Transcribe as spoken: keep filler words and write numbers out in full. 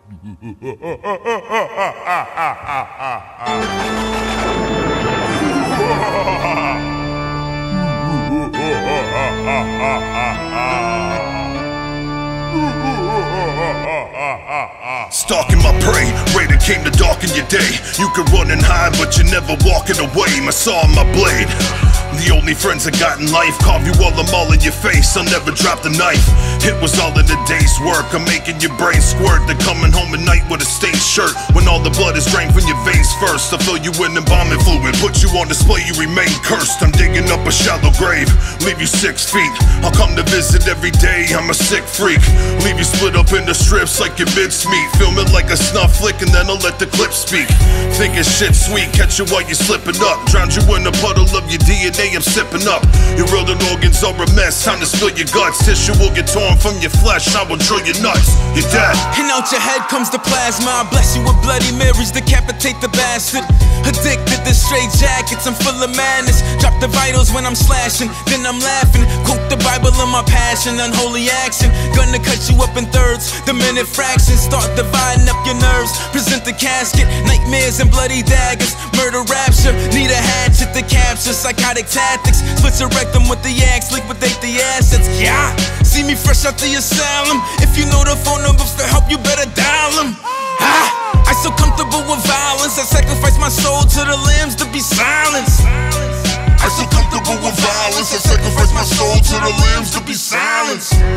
Stalking my prey, Raider came to darken your day. You can run and hide, but you're never walking away. My saw and my blade, the only friends I got in life. Carve you all, I'm all in your face, I'll never drop the knife. It was all in a day's work, I'm making your brain squirt. They're coming home at night with a stained shirt. When all the blood is drained from your veins first, I fill you in embalming fluid, put you on display, you remain cursed. I'm digging up a shallow grave, leave you six feet. I'll come to visit every day, I'm a sick freak. Leave you split up into strips like your mincemeat. Film it like a snuff flick and then I'll let the clip speak. Thinking shit sweet, catch you while you're slipping up. Drown you in a puddle of your D N A, I'm sipping up. Your real organs are a mess, time to spill your guts. Tissue will get torn from your flesh, I will drill your nuts. You're dead. And out your head comes the plasma. I bless you with Bloody Marys, decapitate the bastard. Addicted to straight jackets, I'm full of madness. Drop the vitals when I'm slashing, then I'm laughing. Quote the Bible in my passion, unholy action. Gonna cut you up in thirds, the minute fractions. Start dividing up your nerves, present the casket. Nightmares and bloody daggers, murder rapture. Need a hatchet to capture psychotic tactics. Split your rectum with the axe, liquidate the assets. Yeah, see me fresh out the asylum. If you know the phone numbers for help, you better dial them. Ah, I so comfortable with violence, I sacrifice my soul to the limbs to be silenced. I so comfortable with violence, I sacrifice my soul to the limbs to be silenced.